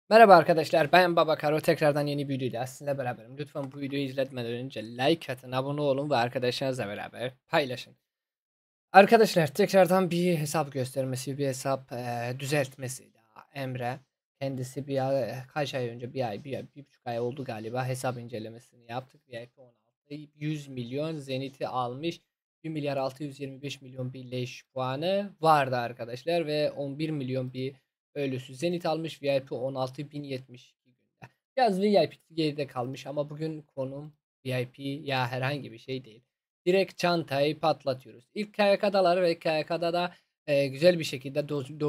Merhaba arkadaşlar, ben Baba Karo. Tekrardan yeni bir videoyla sizinle beraberim. Lütfen bu videoyu izletmeden önce like atın, abone olun ve arkadaşlarınızla beraber paylaşın. Arkadaşlar tekrardan bir hesap göstermesi, bir hesap düzeltmesi daha Emre. Kendisi kaç ay önce, bir buçuk ay oldu galiba hesap incelemesini yaptık. VIP 16 100 milyon zeniti almış. 1 milyar 625 milyon bir leş puanı vardı arkadaşlar ve 11 milyon bir ölüsü zenit almış VIP 16 1072 günde. Biraz VIP geride kalmış ama bugün konum VIP ya herhangi bir şey değil. Direkt çantayı patlatıyoruz. İlk KYK'dalar ve KYK'da da güzel bir şekilde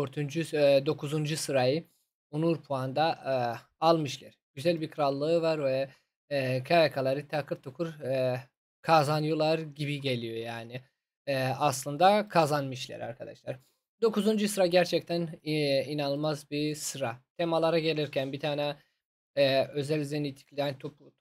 9. sırayı onur puanda almışlar. Güzel bir krallığı var ve KYK'ları takır tukur kazanıyorlar gibi geliyor yani. Aslında kazanmışlar arkadaşlar. 9. sıra gerçekten inanılmaz bir sıra. Temalara gelirken bir tane özel zenit yani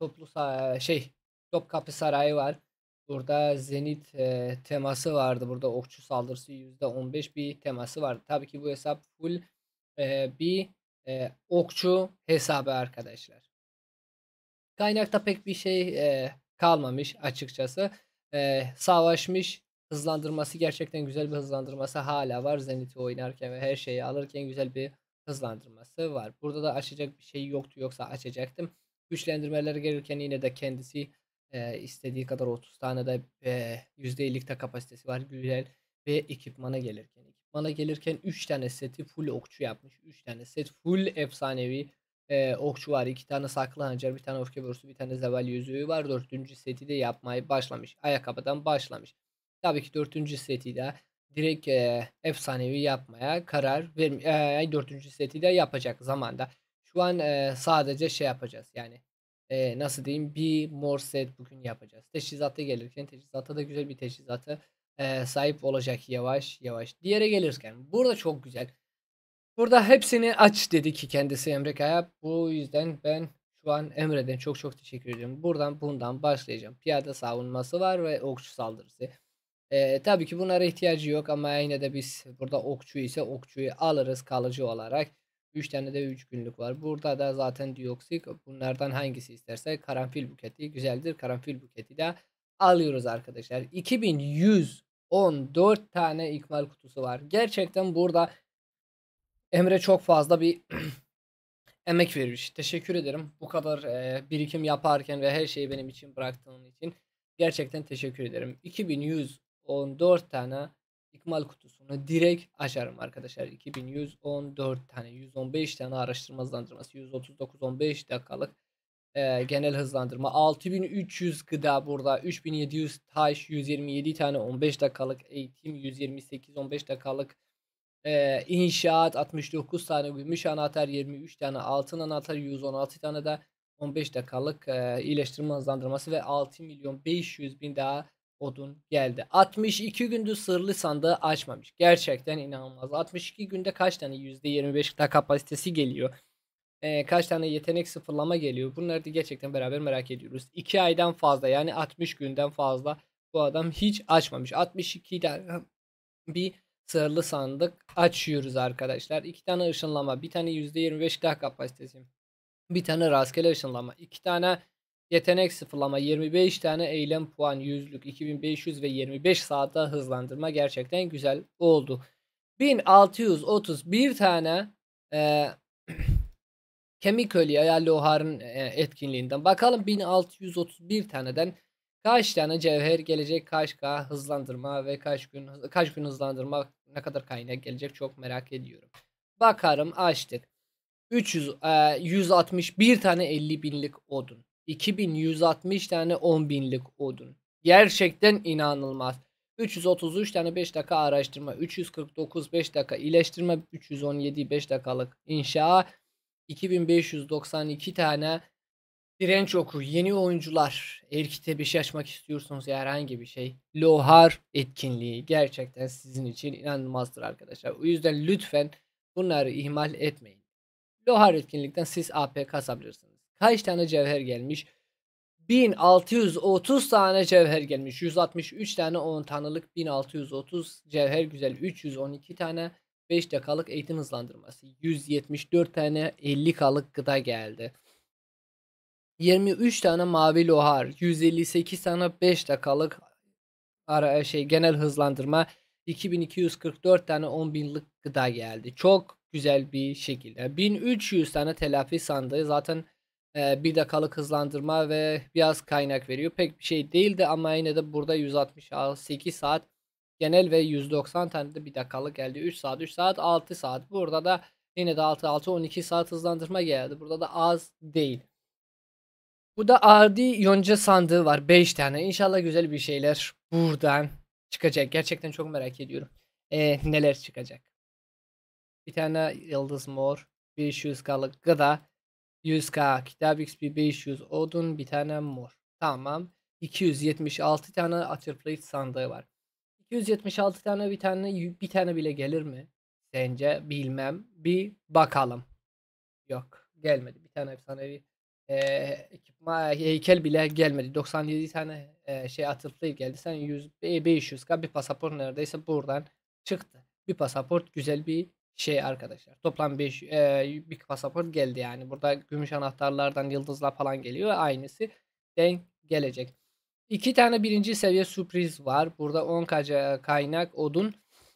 Topkapı Sarayı var. Burada Zenit teması vardı. Burada okçu saldırısı %15 bir teması vardı. Tabii ki bu hesap full bir okçu hesabı arkadaşlar. Kaynakta pek bir şey kalmamış açıkçası. Savaşmış hızlandırması gerçekten güzel bir hızlandırması hala var. Zenit'i oynarken ve her şeyi alırken güzel bir hızlandırması var. Burada da açacak bir şey yoktu yoksa açacaktım. Güçlendirmeler gelirken yine de kendisi istediği kadar 30 tane de %50'lik de kapasitesi var. Güzel ve ekipmana gelirken 3 tane seti full okçu yapmış. 3 tane set full efsanevi okçu var. 2 tane saklı hançer, bir tane öfke borusu, bir tane zeval yüzüğü var. 4. seti de yapmayı başlamış. Ayakkabıdan başlamış. Tabii ki 4. seti de direkt efsanevi yapmaya karar vermiş. 4. seti de yapacak zamanda. Şu an sadece şey yapacağız yani. Nasıl diyeyim, bir mor set bugün yapacağız. Teçhizata gelirken teçhizata da güzel bir teçhizata sahip olacak yavaş yavaş. Diğere gelirken burada çok güzel. Burada hepsini aç dedi ki kendisi Emre Kaya. Bu yüzden ben şu an Emre'den çok çok teşekkür ediyorum. Bundan başlayacağım. Piyade savunması var ve okçu saldırısı. Tabii ki bunlara ihtiyacı yok ama yine de biz burada okçu ise okçuyu alırız kalıcı olarak. 3 tane de 3 günlük var. Burada da zaten dioksit, bunlardan hangisi isterse karanfil buketi güzeldir. Karanfil buketi de alıyoruz arkadaşlar. 2114 tane ikmal kutusu var. Gerçekten burada Emre çok fazla bir emek vermiş. Teşekkür ederim. Bu kadar birikim yaparken ve her şeyi benim için bıraktığın için gerçekten teşekkür ederim. 2114 tane ikmal kutusunu direkt açarım arkadaşlar. 2114 tane, 115 tane araştırma hızlandırması, 139 15 dakikalık genel hızlandırma, 6300 gıda burada, 3700 taş, 127 tane 15 dakikalık eğitim, 128 15 dakikalık inşaat, 69 tane gümüş anahtar, 23 tane altın anahtar, 116 tane de 15 dakikalık iyileştirme hızlandırması ve 6 milyon 500 bin daha odun geldi. 62 gündür sırlı sandığı açmamış. Gerçekten inanılmaz. 62 günde kaç tane %25 daha kapasitesi geliyor? Kaç tane yetenek sıfırlama geliyor? Bunları da gerçekten beraber merak ediyoruz. 2 aydan fazla, yani 60 günden fazla bu adam hiç açmamış. 62'den bir sırlı sandık açıyoruz arkadaşlar. 2 tane ışınlama, bir tane %25 daha kapasitesi, bir tane rastgele ışınlama, 2 tane yetenek sıfırlama, 25 tane eylem puan, yüzlük 2500 ve 25 saatte hızlandırma gerçekten güzel oldu. 1631 tane e, kemik kolye ya loharın etkinliğinden. Bakalım 1631 taneden kaç tane cevher gelecek, hızlandırma ve kaç gün hızlandırma, ne kadar kaynak gelecek, çok merak ediyorum. Bakarım, açtık. 161 tane 50 binlik odun. 2160 tane 10 binlik odun. Gerçekten inanılmaz. 333 tane 5 dakika araştırma. 349 5 dakika iyileştirme. 317 5 dakikalık inşa. 2592 tane direnç oku. Yeni oyuncular. Eğer bir şey açmak istiyorsunuz ya, herhangi bir şey. Lohar etkinliği gerçekten sizin için inanılmazdır arkadaşlar. O yüzden lütfen bunları ihmal etmeyin. Lohar etkinlikten siz AP kasabilirsiniz. Kaç tane cevher gelmiş? 1630 tane cevher gelmiş. 163 tane 10 tanılık 1630 cevher güzel. 312 tane 5 dakikalık eğitim hızlandırması. 174 tane 50K'lık gıda geldi. 23 tane mavi lohar. 158 tane 5 dakikalık genel hızlandırma. 2244 tane 10.000'lik gıda geldi. Çok güzel bir şekilde. 1300 tane telafi sandığı zaten 1 dakikalık hızlandırma ve biraz kaynak veriyor. Pek bir şey değildi ama yine de burada 168 saat genel ve 190 tane de 1 dakikalık geldi. 3 saat, 3 saat, 6 saat. Burada da yine de 6 6 12 saat hızlandırma geldi. Burada da az değil. Bu da adi yonca sandığı var. 5 tane. İnşallah güzel bir şeyler buradan çıkacak. Gerçekten çok merak ediyorum. Neler çıkacak. Bir tane yıldız mor. 500K'lık gıda. 100K kitap XP 500 odun. Bir tane mor. Tamam. 276 tane atırplayıcı sandığı var. 276 tane bir tane bile gelir mi? Sence bilmem. Bir bakalım. Yok. Gelmedi. Bir tane efsanevi ekipman heykel bile gelmedi. 97 tane atıflı geldi. Sen 100 500K bir pasaport neredeyse buradan çıktı. Bir pasaport güzel bir şey arkadaşlar. Toplam 5 bir pasaport geldi yani. Burada gümüş anahtarlardan yıldızlar falan geliyor. Aynısı denk gelecek. 2 tane birinci seviye sürpriz var. Burada 10 kaynak odun.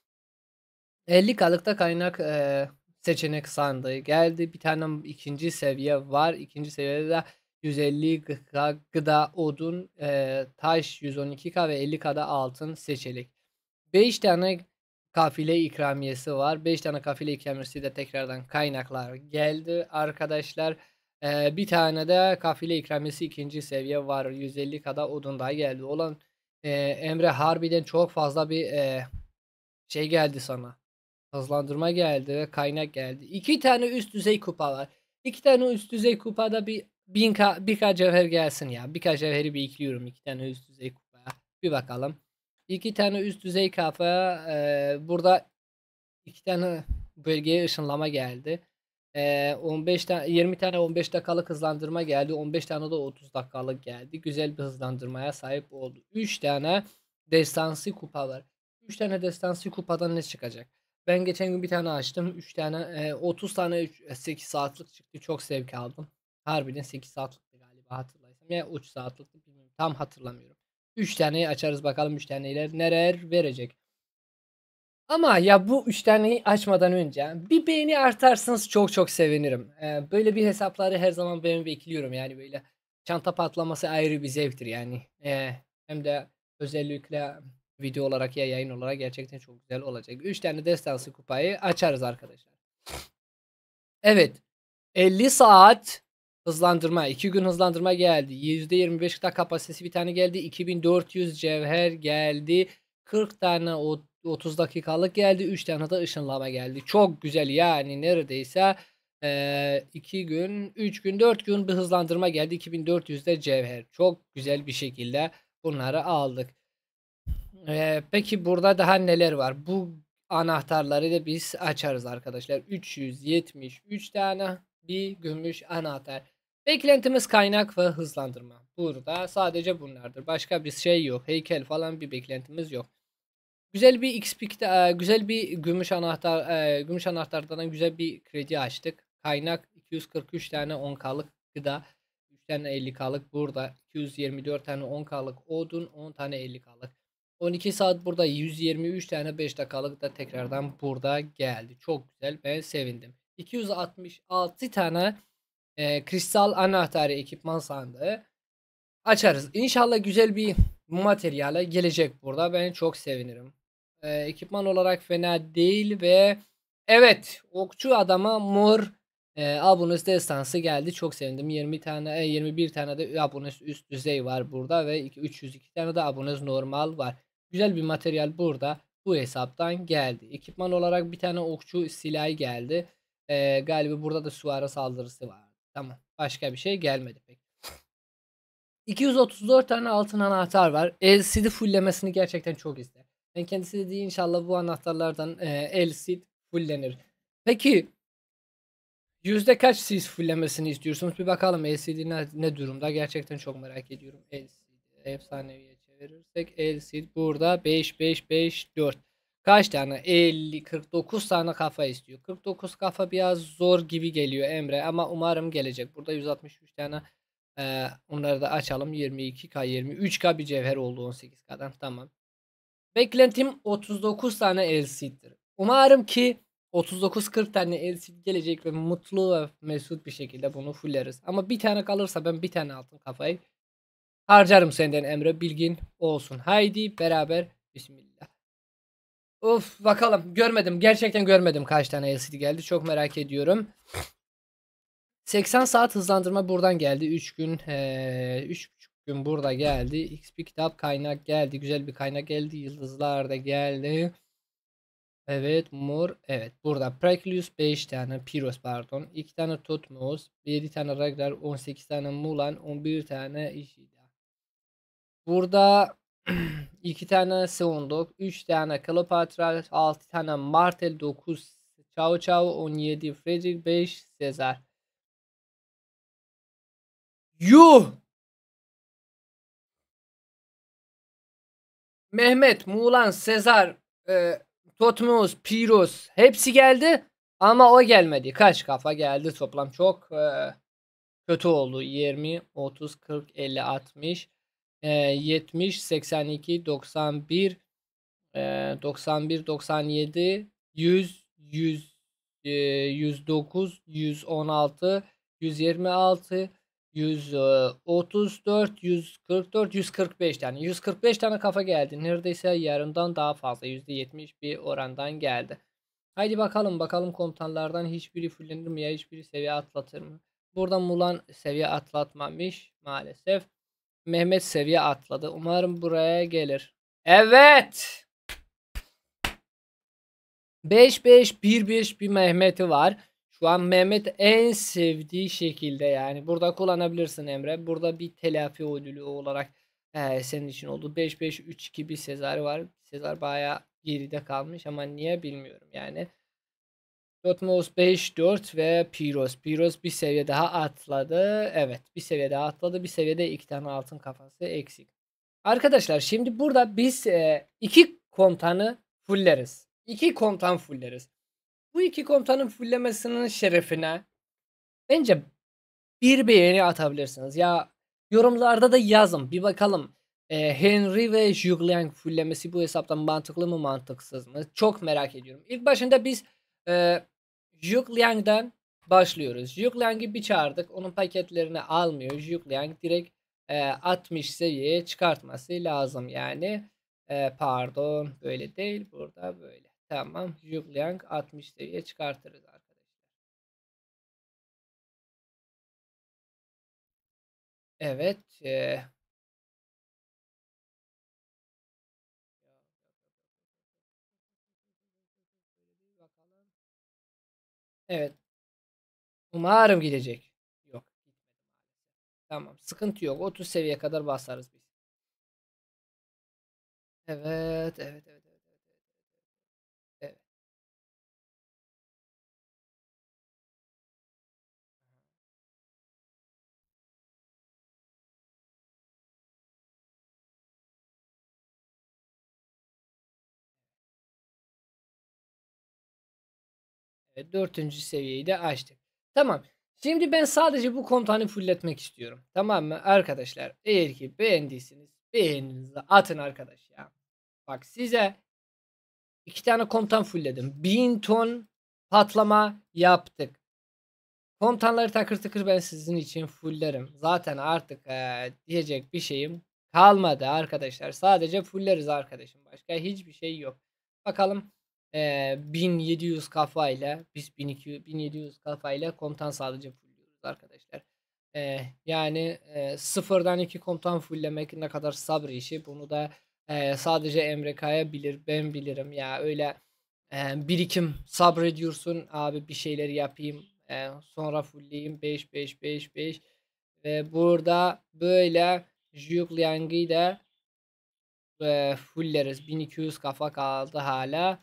50K'lıkta kaynak seçenek sandığı geldi. Bir tane ikinci seviye var. İkinci seviyede de 150 gıda odun, taş 112K ve 50K'da altın seçenek. 5 tane kafile ikramiyesi var. 5 tane kafile ikramiyesi de tekrardan kaynaklar geldi arkadaşlar. Bir tane de kafile ikramiyesi ikinci seviye var. 150K'da odun daha geldi. Emre harbiden çok fazla bir şey geldi sana. Hızlandırma geldi ve kaynak geldi. 2 tane üst düzey kupa var. 2 tane üst düzey kupada bir 1000K cevher gelsin ya. Birkaç cevheri bekliyorum 2 tane üst düzey kupaya. Bir bakalım. 2 tane üst düzey kafa burada 2 tane bölgeye ışınlama geldi. 15 tane 20 tane 15 dakikalık hızlandırma geldi. 15 tane de 30 dakikalık geldi. Güzel bir hızlandırmaya sahip oldu. 3 tane destansı kupa var. 3 tane destansı kupadan ne çıkacak? Ben geçen gün bir tane açtım. 3 tane 30 tane 8 saatlik çıktı. Çok zevk aldım. Harbiden 8 saatlikti galiba hatırlaysam. Ya 3 saatlikti bilmiyorum. Tam hatırlamıyorum. 3 taneyi açarız bakalım 3 taneyle neler verecek. Ama ya bu 3 taneyi açmadan önce bir beğeni artarsanız çok çok sevinirim. Böyle bir hesapları her zaman ben bekliyorum. Yani böyle çanta patlaması ayrı bir zevktir yani. Hem de özellikle video olarak ya yayın olarak gerçekten çok güzel olacak. 3 tane destansı kupayı açarız arkadaşlar. Evet. 50 saat hızlandırma. 2 gün hızlandırma geldi. %25 da kapasitesi bir tane geldi. 2400 cevher geldi. 40 tane 30 dakikalık geldi. 3 tane de ışınlama geldi. Çok güzel yani neredeyse 2 gün, 3 gün, 4 gün bir hızlandırma geldi. 2400 de cevher. Çok güzel bir şekilde bunları aldık. Peki burada daha neler var? Bu anahtarları da biz açarız arkadaşlar. 373 tane bir gümüş anahtar. Beklentimiz kaynak ve hızlandırma. Burada sadece bunlardır. Başka bir şey yok. Heykel falan bir beklentimiz yok. Güzel bir güzel bir gümüş anahtardan güzel bir kredi açtık. Kaynak 243 tane 10K'lık gıda, 3 tane 50K'lık burada, 224 tane 10K'lık odun, 10 tane 50K'lık. 12 saat burada 123 tane 5 dakikalık da tekrardan burada geldi. Çok güzel. Ben sevindim. 266 tane kristal anahtarı ekipman sandığı açarız. İnşallah güzel bir materyale gelecek burada. Ben çok sevinirim. Ekipman olarak fena değil ve evet okçu adama mor abonus destansı geldi. Çok sevindim. 20 tane 21 tane de abonus üst düzey var burada ve 302 tane de abonus normal var. Güzel bir materyal burada bu hesaptan geldi. Ekipman olarak bir tane okçu silahı geldi. Galiba burada da süvari saldırısı var. Tamam. Başka bir şey gelmedi pek. 234 tane altın anahtar var. LCD fulllemesini gerçekten çok ister. Ben kendisi dediği inşallah bu anahtarlardan LCD fullenir. Peki yüzde kaç siz fullemesini istiyorsunuz? Bir bakalım LCD ne durumda? Gerçekten çok merak ediyorum. LCD efsaneviye çevirirsek LCD burada 5 5 5 4. Kaç tane? 50, 49 tane kafa istiyor. 49 kafa biraz zor gibi geliyor Emre ama umarım gelecek. Burada 163 tane onları da açalım. 22K, 23K bir cevher oldu 18K'dan. Tamam. Beklentim 39 tane LCD'dir. Umarım ki 39-40 tane LCD gelecek ve mutlu ve mesut bir şekilde bunu fulleriz. Ama bir tane kalırsa ben bir tane altın kafayı harcarım senden Emre, bilgin olsun. Haydi beraber bismillah. Of, bakalım, görmedim, gerçekten görmedim kaç tane LCD geldi, çok merak ediyorum. 80 saat hızlandırma buradan geldi. 3 gün 3,5 gün burada geldi. XP kitap kaynak geldi. Güzel bir kaynak geldi. Yıldızlar da geldi. Evet, mor. Evet, burada Preclius 5 tane. Pyros pardon. 2 tane Totmos. 7 tane Ragnar. 18 tane Mulan. 11 tane Ishida. Burada 2 tane Seondok. 3 tane Kleopatra. 6 tane Martel. 9 Cao Cao. 17 Frederick. 5 Caesar. Yuh! Mehmet, Muğlan, Sezar, Totmos, Piros hepsi geldi ama o gelmedi. Kaç kafa geldi toplam? Çok kötü oldu. 20, 30, 40, 50, 60, 70, 82, 91, 91, 97, 100, 100, 109, 116, 126, 134, 144, 145 tane. 145 tane kafa geldi. Neredeyse yarımdan daha fazla. %70 bir orandan geldi. Haydi bakalım, bakalım komutanlardan hiçbiri fullenir mi ya hiçbiri seviye atlatır mı? Burada Mulan seviye atlatmamış maalesef. Mehmet seviye atladı. Umarım buraya gelir. Evet. 5-5-1-5 bir Mehmet'i var. Şu an Mehmet en sevdiği şekilde, yani burada kullanabilirsin Emre. Burada bir telafi ödülü olarak senin için oldu. 5-5-3-2 bir Sezar var. Sezar bayağı geride kalmış ama niye bilmiyorum yani. Dotmos 5-4 ve Pyros. Pyros bir seviye daha atladı. Evet, bir seviye daha atladı. Bir seviyede 2 tane altın kafası eksik. Arkadaşlar şimdi burada biz iki komutanı fulleriz. İki komutan fulleriz. Bu iki komutanın fullemesinin şerefine bence bir beğeni atabilirsiniz. Ya yorumlarda da yazın. Bir bakalım. Henry ve Zhuge fullemesi bu hesaptan mantıklı mı mantıksız mı? Çok merak ediyorum. İlk başında biz e, Zhuge başlıyoruz. Zhuge bir çağırdık. Onun paketlerini almıyor. Zhuge direkt 60 seviyeye çıkartması lazım yani. Pardon, böyle değil. Burada böyle. Tamam. Zhuge 60 seviyeye çıkartırız arkadaşlar. Evet. Evet. Umarım gidecek. Yok. Tamam. Sıkıntı yok. 30 seviye kadar basarız biz. Evet. Evet. Evet. Evet. Evet. Evet. Dördüncü seviyeyi de açtık. Tamam. Şimdi ben sadece bu komutanı fulletmek istiyorum. Tamam mı arkadaşlar? Eğer ki beğendiyseniz beğeninizi atın arkadaş ya. Bak, size iki tane komutan fullledim. 1000 ton patlama yaptık. Komutanları takır takır ben sizin için fulllerim. Zaten artık diyecek bir şeyim kalmadı arkadaşlar. Sadece fulleriz arkadaşım. Başka hiçbir şey yok. Bakalım 1700 kafayla biz 1200 1700 kafayla komutan sadece fullüyoruz arkadaşlar. Yani sıfırdan iki komutan fulllemek ne kadar sabır işi. Bunu da sadece Emre Kaya bilir. Ben bilirim. Ya öyle birikim sabrediyorsun abi, bir şeyler yapayım sonra fullleyeyim 5-5-5-5 ve burada böyle Zhuge da fulleriz. 1200 kafa kaldı hala.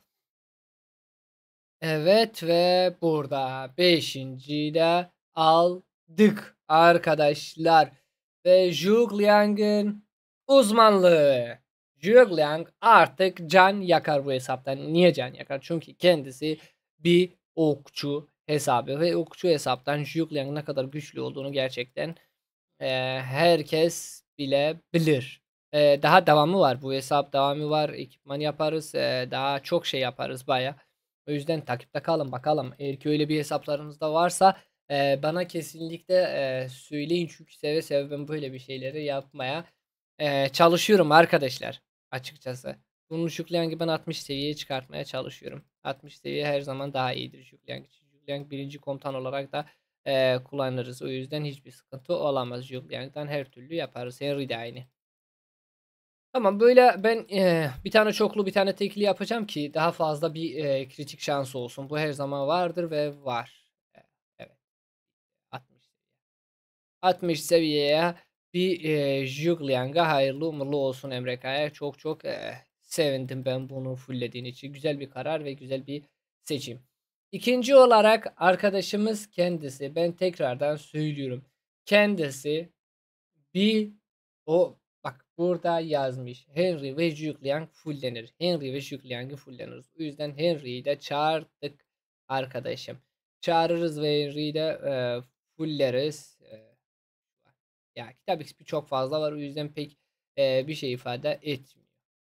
Evet ve burada 5. de aldık arkadaşlar ve Zhuge uzmanlığı. Zhuge artık can yakar bu hesaptan. Niye can yakar? Çünkü kendisi bir okçu hesabı ve okçu hesaptan Zhuge ne kadar güçlü olduğunu gerçekten herkes bilebilir. Daha devamı var. Bu hesap devamı var. Ekipman yaparız. Daha çok şey yaparız baya. O yüzden takipte kalın bakalım. Eğer ki öyle bir hesaplarınız da varsa bana kesinlikle söyleyin. Çünkü seve seve ben böyle bir şeyleri yapmaya çalışıyorum arkadaşlar. Açıkçası. Bunu Şüklenk'i ben 60 seviyeye çıkartmaya çalışıyorum. 60 seviye her zaman daha iyidir Şüklenk için. Şüklenk birinci komutan olarak da kullanırız. O yüzden hiçbir sıkıntı olamaz. Julian'dan her türlü yaparız. Henry de aynı. Tamam böyle ben bir tane çoklu bir tane tekli yapacağım ki daha fazla bir kritik şansı olsun. Bu her zaman vardır ve var. Evet 60. 60 seviyeye bir Julian'a hayırlı uğurlu olsun Emre Kaya. Çok çok sevindim ben bunu fulllediğin için. Güzel bir karar ve güzel bir seçim. İkinci olarak arkadaşımız kendisi. Ben tekrardan söylüyorum. Kendisi bir o bak burada yazmış. Henry ve Julian fullenir. Henry ve Julian'ı fulleniriz. O yüzden Henry'yi de çağırdık arkadaşım. Çağırırız ve Henry'yi de fulleriz. Ya kitap XP çok fazla var. O yüzden pek bir şey ifade etmiyor.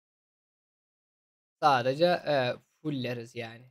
Sadece fulleriz yani.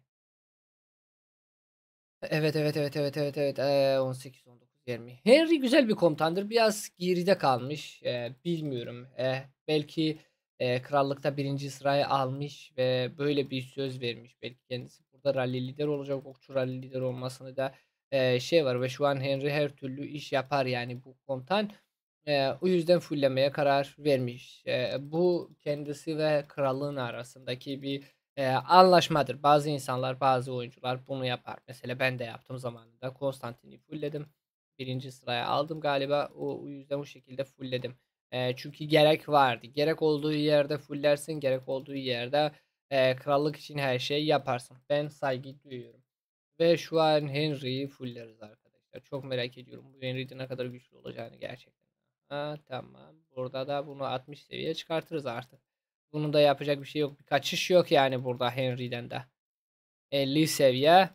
Evet, evet, evet, evet, evet, evet. 18, 19, 20. Henry güzel bir komutandır. Biraz geride kalmış. Bilmiyorum. Belki krallıkta birinci sırayı almış ve böyle bir söz vermiş. Belki kendisi burada rally lider olacak. Okçu rally lider olmasını da şey var ve şu an Henry her türlü iş yapar yani bu komutan. O yüzden fullemeye karar vermiş. Bu kendisi ve kralın arasındaki bir anlaşmadır. Bazı insanlar, bazı oyuncular bunu yapar. Mesela ben de yaptım zamanında. Konstantin'i fullledim. Birinci sıraya aldım galiba. O yüzden bu şekilde fullledim. Çünkü gerek vardı. Gerek olduğu yerde fullersin. Gerek olduğu yerde krallık için her şeyi yaparsın. Ben saygı duyuyorum. Ve şu an Henry'yi fulleriz arkadaşlar. Çok merak ediyorum bu Henry'de ne kadar güçlü olacağını gerçekten. Ha, tamam. Burada da bunu 60 seviyeye çıkartırız artık. Bunun da yapacak bir şey yok. Bir kaçış yok yani burada Henry'den de. 50 seviye.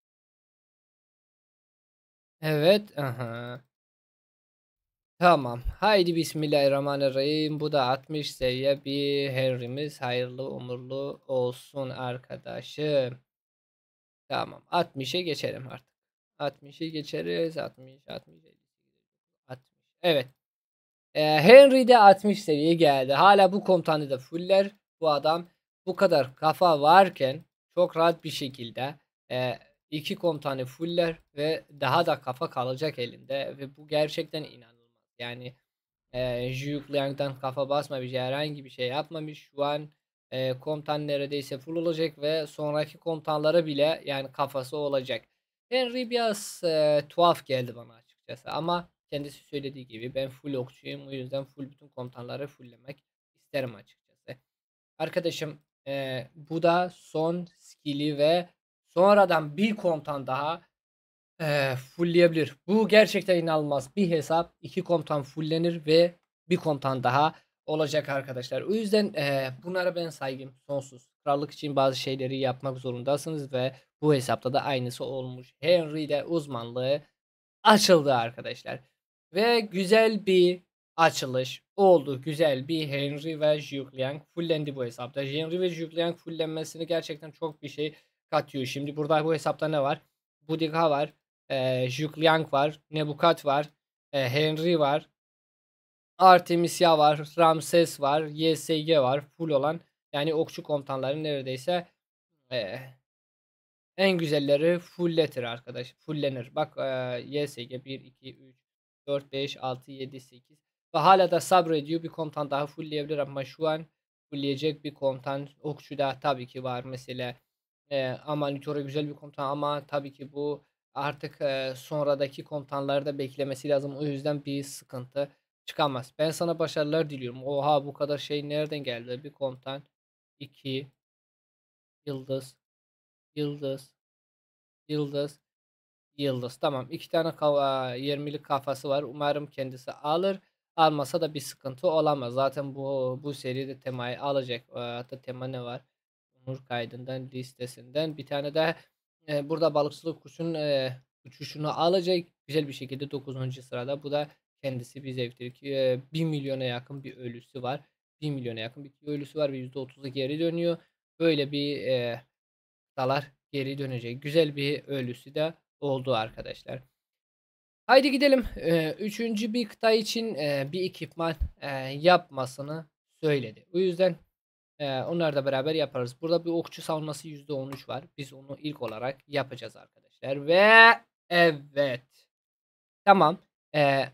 Evet. Aha. Tamam. Haydi Bismillahirrahmanirrahim. Bu da 60 seviye bir Henry'miz. Hayırlı umurlu olsun arkadaşım. Tamam. 60'a geçelim artık. 60'ı geçeriz. 60, 60, 50, 60. Evet. Henry de 60 seviye geldi. Hala bu komutanı da fuller. Bu adam bu kadar kafa varken çok rahat bir şekilde e, iki komutanı fuller ve daha da kafa kalacak elinde ve bu gerçekten inanılmaz. Yani Zhuge Liang'dan kafa basmamış, herhangi bir şey yapmamış. Şu an komutan neredeyse full olacak ve sonraki komutanlara bile yani kafası olacak. Henry biraz tuhaf geldi bana açıkçası ama kendisi söylediği gibi ben full okçuyum. O yüzden full bütün komutanları fulllemek isterim açıkçası. Arkadaşım bu da son skill'i ve sonradan bir komutan daha fullleyebilir. Bu gerçekten inanılmaz. Bir hesap 2 komutan fulllenir ve bir komutan daha olacak arkadaşlar. O yüzden bunlara ben saygım sonsuz. Krallık için bazı şeyleri yapmak zorundasınız ve bu hesapta da aynısı olmuş. Henry'de uzmanlığı açıldı arkadaşlar. Ve güzel bir açılış oldu. Güzel bir Henry ve Zhuge fullendi bu hesapta. Henry ve Zhuge fullenmesini gerçekten çok bir şey katıyor. Şimdi burada bu hesapta ne var? Boudica var. Zhuge var. Nebukat var. Henry var. Artemisia var. Ramses var. YSG var. Full olan. Yani okçu komutanların neredeyse e, en güzelleri fullletir arkadaş. Fullenir. Bak YSG 1, 2, 3, 4, 5, 6, 7, 8. Ve hala da sabrediyor. Bir komutan daha fullleyebilir ama şu an fullleyecek bir komutan okçu da tabii ki var. Mesela Amanitore güzel bir komutan ama tabii ki bu artık sonradaki komutanları da beklemesi lazım. O yüzden bir sıkıntı çıkamaz. Ben sana başarılar diliyorum. Oha bu kadar şey nereden geldi? Bir komutan 2 yıldız yıldız yıldız yıldız. Tamam. İki tane 20'lik kafası var. Umarım kendisi alır. Almasa da bir sıkıntı olamaz. Zaten bu seride temayı alacak. Hatta tema ne var? Onur kaydından listesinden bir tane de burada balıkçılık kuşun uçuşunu alacak. Güzel bir şekilde 9. sırada. Bu da kendisi bir zevktir ki 1 milyona yakın bir ölüsü var. 1 milyona yakın bir ölüsü var ve %30'u geri dönüyor. Böyle bir dalar geri dönecek. Güzel bir ölüsü de oldu arkadaşlar. Haydi gidelim. Üçüncü bir kıta için bir ekipman yapmasını söyledi. O yüzden onlar da beraber yaparız. Burada bir okçu savunması %13 var. Biz onu ilk olarak yapacağız arkadaşlar. Ve evet. Tamam. Eee,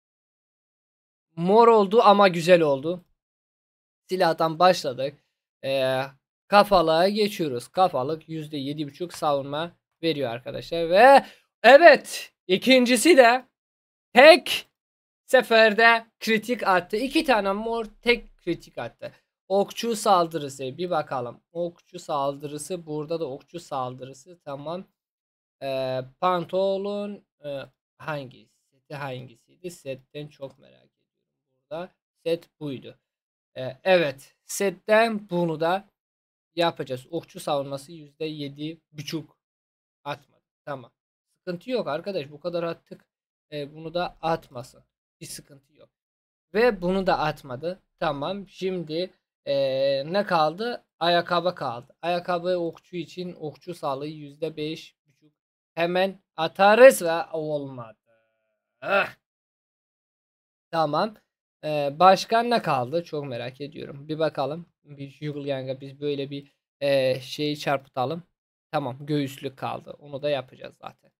mor oldu ama güzel oldu. Silahtan başladık. Eee kafalığa geçiyoruz. Kafalık %7,5 savunma veriyor arkadaşlar. Ve evet. İkincisi de tek seferde kritik attı. 2 tane mor tek kritik attı. Okçu saldırısı bir bakalım. Okçu saldırısı burada da okçu saldırısı tamam. Pantolon hangisiydi? Setten çok merak ediyorum burada. Set buydu. Evet setten bunu da yapacağız. Okçu savunması %7,5 atmadı. Tamam. Sıkıntı yok arkadaş bu kadar attık. Bunu da atmasın. Bir sıkıntı yok. Ve bunu da atmadı. Tamam. Şimdi ne kaldı? Ayakkabı kaldı. Ayakkabı okçu için okçu sağlığı %5,5. Hemen atarız ve olmadı. Ah, tamam. Başka ne kaldı? Çok merak ediyorum. Bir bakalım. Bir Julian'a biz böyle bir şeyi çarpıtalım. Tamam. Göğüslük kaldı. Onu da yapacağız zaten.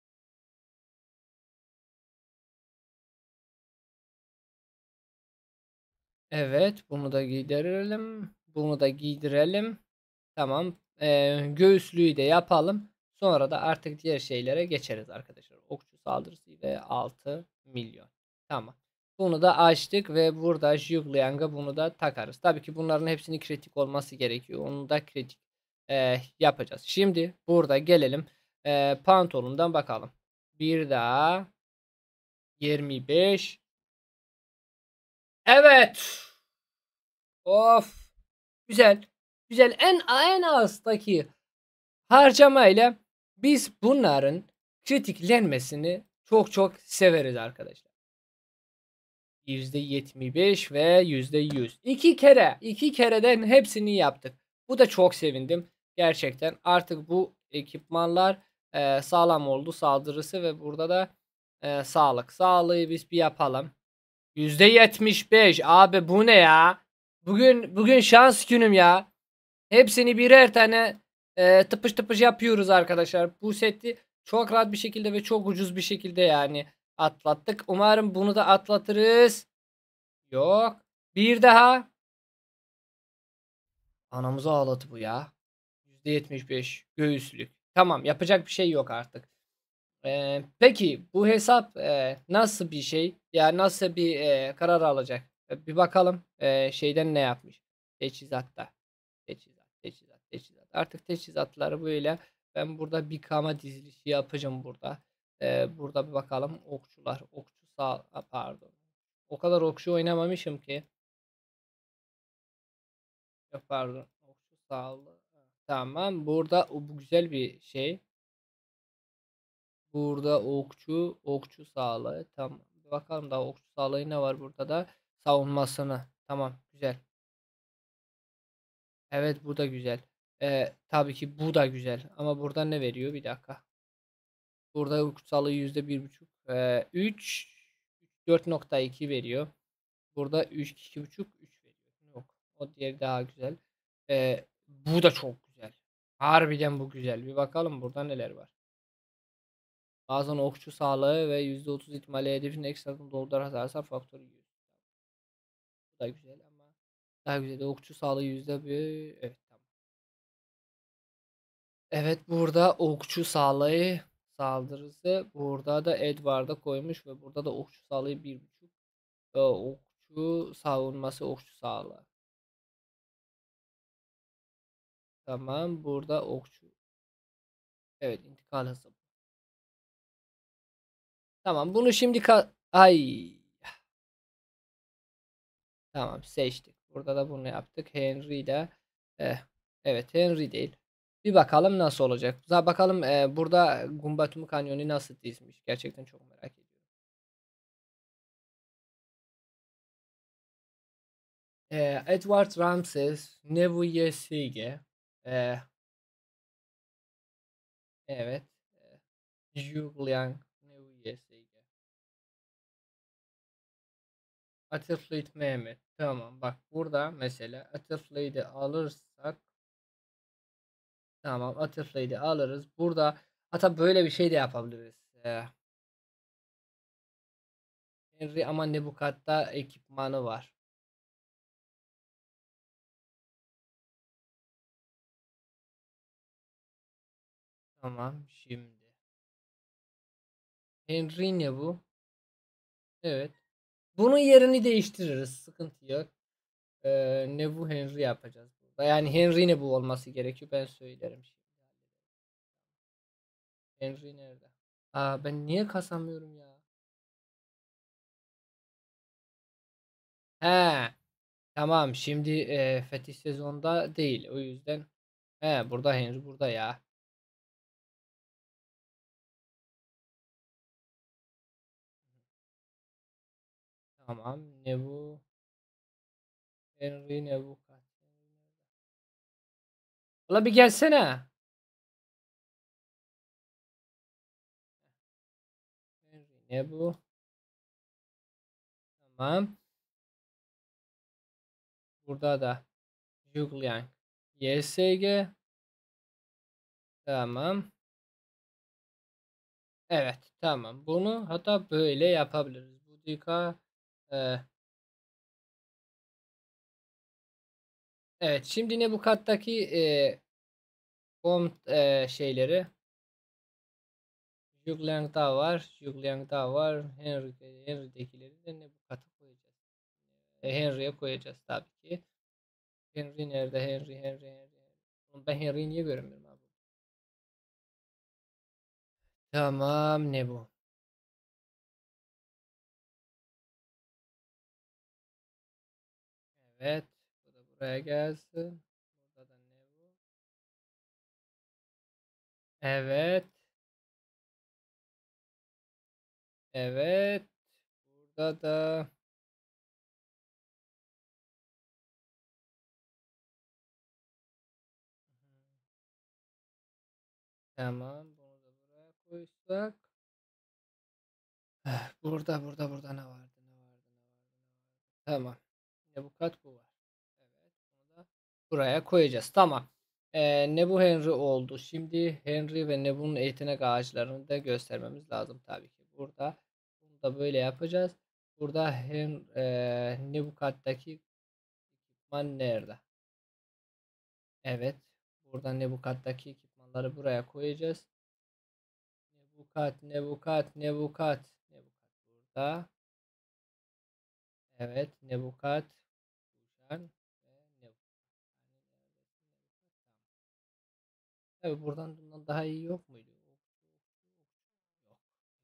Evet. Bunu da giydirelim. Bunu da giydirelim. Tamam. Göğüslüğü de yapalım. Sonra da artık diğer şeylere geçeriz arkadaşlar. Okçu saldırısı ile 6 milyon. Tamam. Bunu da açtık ve burada Jugliang'a bunu da takarız. Tabii ki bunların hepsinin kritik olması gerekiyor. Onu da kritik yapacağız. Şimdi burada gelelim. Pantolondan bakalım. Bir daha 25. Evet. Of. Güzel. Güzel. En ağızdaki harcamayla biz bunların kritiklenmesini çok çok severiz arkadaşlar. %75 ve %100. İki kereden hepsini yaptık. Bu da çok sevindim. Gerçekten artık bu ekipmanlar sağlam oldu saldırısı ve burada da sağlık. Sağlığı biz bir yapalım. %75 abi bu ne ya? Bugün şans günüm ya. Hepsini birer tane tıpış tıpış yapıyoruz arkadaşlar. Bu seti çok rahat bir şekilde ve çok ucuz bir şekilde yani atlattık. Umarım bunu da atlatırız. Yok. Bir daha. Anamızı ağladı bu ya. %75 göğüslük. Tamam yapacak bir şey yok artık. Peki bu hesap nasıl bir şey? Ya nasıl bir karar alacak? Bir bakalım şeyden ne yapmış? Teçhizatta. Teçhizat. Artık teçhizatları böyle ben burada bir kama dizilişi yapacağım burada. Burada bir bakalım okçular. Okçu sağ pardon. O kadar okçu oynamamışım ki. Yok pardon. Okçu sağlığı. Tamam. Burada bu güzel bir şey. Burada okçu sağlığı. Tamam. Bir bakalım daha okçu sağlığı ne var burada da savunmasını. Tamam. Güzel. Evet bu da güzel. Tabii ki bu da güzel. Ama burada ne veriyor? Bir dakika. Burada kutsallığı %1,5. 3 4,2 veriyor. Burada 3 2,5 3 veriyor. Yok. O diğeri daha güzel. Bu da çok güzel. Harbiden bu güzel. Bir bakalım burada neler var. Bazen okçu sağlığı ve %30 ihtimalle hedefin ekstradan doldur hasarsa faktörü 100. Bu da güzel ama daha güzel. Okçu sağlığı %1. Evet tamam. Evet burada okçu sağlığı saldırısı. Burada da Edward'a koymuş ve burada da okçu sağlığı 1,5. Okçu savunması okçu sağlığı. Tamam burada okçu. Evet intikal hızı. Tamam bunu şimdi ay Tamam, seçtik. Burada da bunu yaptık. Henry de eh, evet, Henry değil. Bir bakalım nasıl olacak. Bakalım burada Gumbatumu Kanyonu nasıl dizmiş. Gerçekten çok merak ediyorum. Edward Ramses, Nevuye Sige, eh, evet, Julian Nevuye Sige, Atiflit Mehmet. Tamam, bak burada mesela Atiflit'i alırsak, tamam, Atiflit'i alırız. Burada hatta böyle bir şey de yapabiliriz. Henry ama Nebukat'ta ekipmanı var. Tamam, şimdi. Henry ne bu? Evet. Bunun yerini değiştiririz. Sıkıntı yok. Ne bu Henry yapacağız burada. Yani Henry ne bu olması gerekiyor. Ben söylerim şimdi. Henry nerede? Aa, ben niye kasamıyorum ya? He, tamam. Şimdi fetih sezonda değil. O yüzden burada Henry burada ya. Tamam. Ne bu? Henry ne bu? Ulan bir gelsene. Henry ne bu? Tamam. Burada da Julian. YSG. Tamam. Evet. Tamam. Bunu hatta böyle yapabiliriz. Budika. e, evet. Şimdi ne bu kattaki şeyleri. Julian da var. Julian da var. Henry'dekileri de ne bu katı koyacağız. Henry'e koyacağız tabii ki. Henry nerede? Henry. Oğlum, ben Henry'i niye göremiyorum abi? Tamam. Ne bu? Evet. Bu da buraya gelsin. Burada da ne bu? Evet. Evet. Burada da tamam. Bunu da buraya koysak. Burada ne vardı? Tamam. Nebukat bu var. Evet. Bunu da buraya koyacağız. Tamam. Nebu Henry oldu. Şimdi Henry ve Nebu'nun yetenek ağaçlarını da göstermemiz lazım tabii ki. Burada bunu da böyle yapacağız. Burada Nebukat'taki ekipman nerede? Evet. Burada Nebukat'taki ekipmanları buraya koyacağız. Nebukat burada. Evet, Nebukat, Kuşan ve Nebukat. Tabii buradan bundan daha iyi yok muydu? Yok.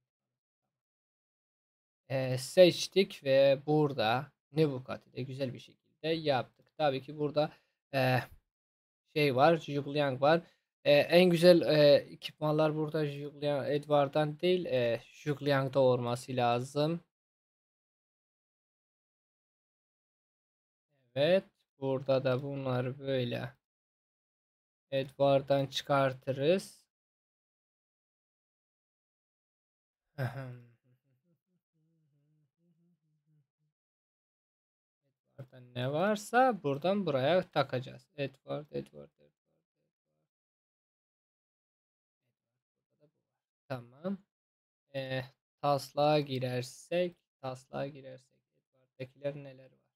Seçtik ve burada Nebukat'ı da güzel bir şekilde yaptık. Tabii ki burada e, şey var, Julian var. En güzel ekipmanlar burada Julian Edward'dan değil, Julian'da olması lazım. Evet, burada da bunları böyle Edward'dan çıkartırız. Edward'da ne varsa buradan buraya takacağız. Edward. Tamam. Ee, taslağa girersek Edward'dakiler neler var?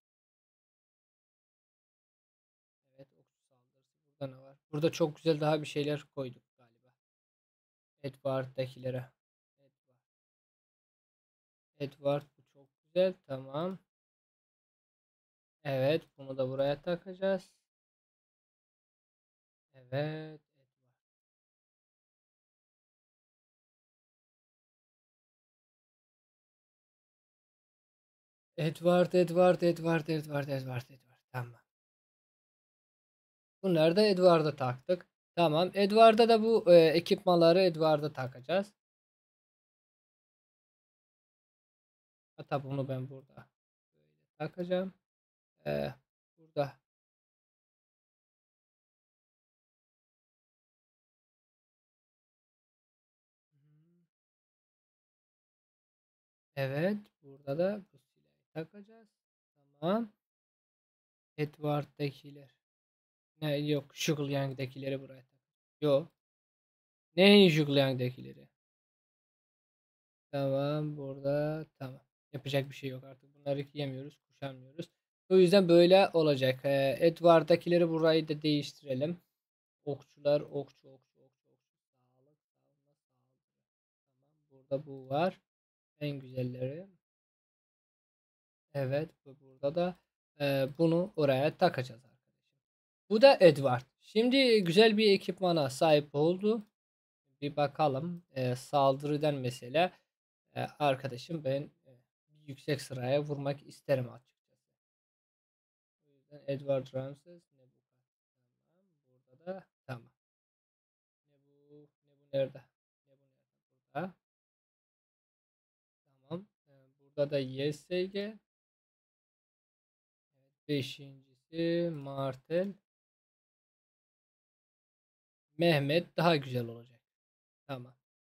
Evet, okçu saldırısı. Burada ne var? Burada çok güzel daha bir şeyler koyduk galiba. Edward'dakilere. Edward. Edward bu çok güzel. Tamam. Evet, bunu da buraya takacağız. Evet. Edward. Tamam. Bunları da Edward'a taktık. Tamam. Edward'a da bu ekipmanları Edward'a takacağız. Hatta bunu ben burada böyle takacağım. Burada. Evet. Burada da bu silahı takacağız. Tamam. Edward'dakiler. Ne yok. Shugulyang'dakileri buraya tak. Yok. Ne Shugulyang'dakileri? Tamam. Burada. Tamam. Yapacak bir şey yok artık. Bunları giyemiyoruz. Kuşanmıyoruz. O yüzden böyle olacak. Edward'dakileri burayı da değiştirelim. Okçular. Okçu. Sağlık. Savunma. Tamam. Burada bu var. En güzelleri. Evet. Burada da bunu oraya takacağız arkadaşlar. Bu da Edward. Şimdi güzel bir ekipmana sahip oldu. Bir bakalım. Saldırıdan mesela arkadaşım ben yüksek sıraya vurmak isterim açıkçası. O yüzden Edward Ramses ne bu? Tamam. Burada da tamam. Ne bu nerede? Ne bu nerede? Burada. Tamam. Burada da YSG. Evet, beşincisi Martel. Mehmet daha güzel olacak. Tamam.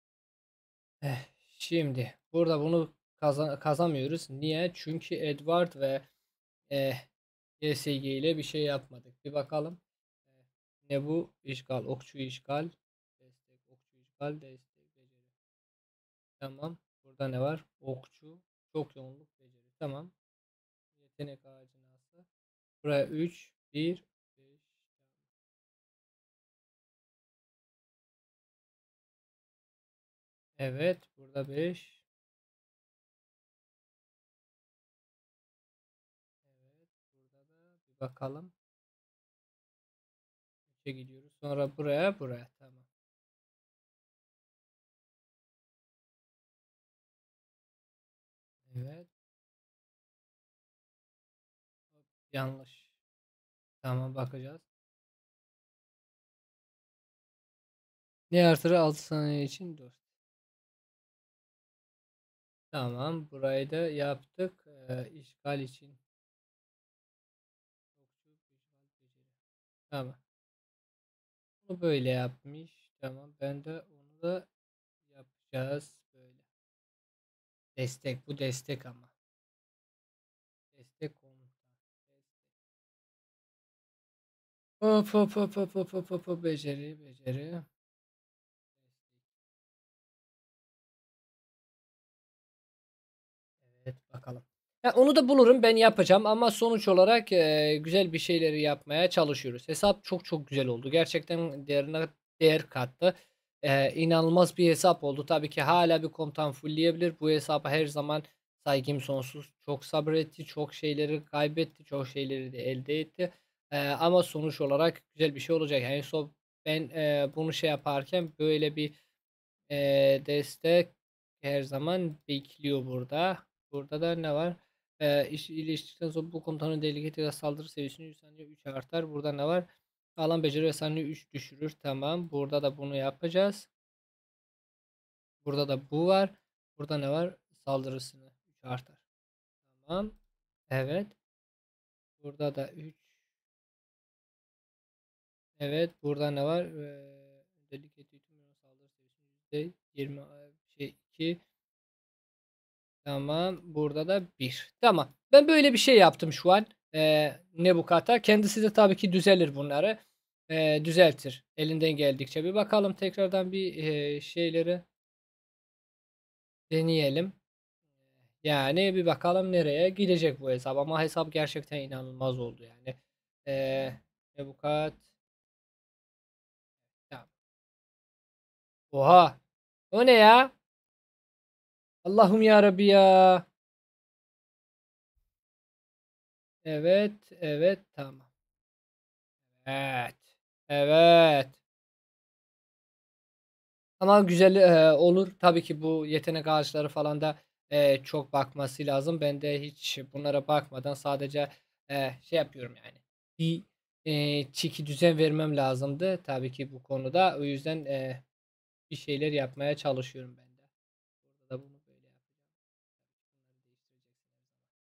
Şimdi burada bunu kazamıyoruz. Niye? Çünkü Edward ve eh, YSG ile bir şey yapmadık. Bir bakalım. Eh, Ne bu? İşgal, okçu işgal. Destek, okçu işgal, destek, beceri. Tamam. Burada ne var? Okçu, çok yoğunluk, beceri. Tamam. Yetenek ağacı nasıl? Buraya 3, 1, 5. Evet. Burada 5. Evet. Burada da bir bakalım. 3'e gidiyoruz. Sonra buraya. Tamam. Evet. Hop, yanlış. Tamam bakacağız. Ne artırı 6 saniye için 4. Tamam. Burayı da yaptık. İşgal için. Okçu, işgal, beceri. Tamam. Bunu böyle yapmış. Tamam. Ben de onu da yapacağız. Böyle. Destek. Bu destek ama. Destek komuta. Destek. Hop. Beceri. Evet bakalım. Ya onu da bulurum ben yapacağım ama sonuç olarak güzel bir şeyleri yapmaya çalışıyoruz. Hesap çok güzel oldu. Gerçekten değer kattı. İnanılmaz bir hesap oldu. Tabii ki hala bir komutan fullleyebilir. Bu hesaba her zaman saygım sonsuz. Çok sabretti, çok şeyleri kaybetti, çok şeyleri de elde etti. Ama sonuç olarak güzel bir şey olacak. En son ben bunu şey yaparken böyle bir destek her zaman bekliyor burada. Burada da ne var? İyileştikten sonra bu komutanın dehliketi ve saldırı seviyesini 100 saniye 3 artar. Burada ne var? Alan beceri ve saniye 3 düşürür. Tamam. Burada da bunu yapacağız. Burada da bu var. Burada ne var? Saldırısını 3 artar. Tamam. Evet. Burada da 3. Evet. Burada ne var? Dehliketi tüm saldırı seviyesini %20 şey 2. Tamam. Burada da bir. Tamam. Ben böyle bir şey yaptım şu an. Nebukata. Kendisi de tabii ki düzelir bunları. Düzeltir. Elinden geldikçe. Bir bakalım tekrardan bir şeyleri deneyelim. Yani bir bakalım nereye gidecek bu hesap. Ama hesap gerçekten inanılmaz oldu yani. Ee, Nebukat. Tamam. Oha. O ne ya? Allah'ım ya Rabbi ya. Evet. Tamam. Evet. Evet. Ama güzel olur. Tabii ki bu yetenek ağaçları falan da çok bakması lazım. Ben de hiç bunlara bakmadan sadece, şey yapıyorum yani. Bir, çeki düzen vermem lazımdı tabii ki bu konuda. O yüzden, bir şeyler yapmaya çalışıyorum ben de. Burada da bunu böyle yapacağım. Bunları değiştireceksin her zaman.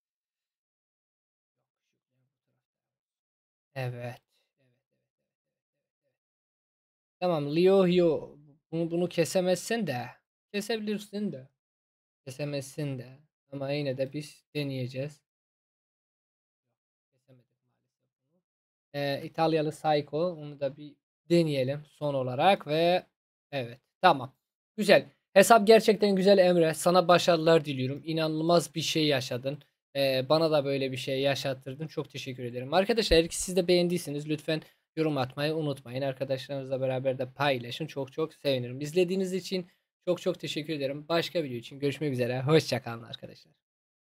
Evet. Evet, evet, evet, evet, evet. Tamam, Leo Hio. Bunu kesemezsin de. Kesebilirsin de. Kesemezsin de. Ama yine de biz deneyeceğiz. Kesemedik maalesef bunu. İtalyalı Psycho. Onu da bir deneyelim son olarak ve evet. Tamam. Güzel. Hesap gerçekten güzel Emre. Sana başarılar diliyorum. İnanılmaz bir şey yaşadın. Bana da böyle bir şey yaşattırdın. Çok teşekkür ederim. Arkadaşlar eğer ki siz de beğendiyseniz lütfen yorum atmayı unutmayın. Arkadaşlarınızla beraber de paylaşın. Çok çok sevinirim. İzlediğiniz için çok çok teşekkür ederim. Başka video için görüşmek üzere. Hoşça kalın arkadaşlar.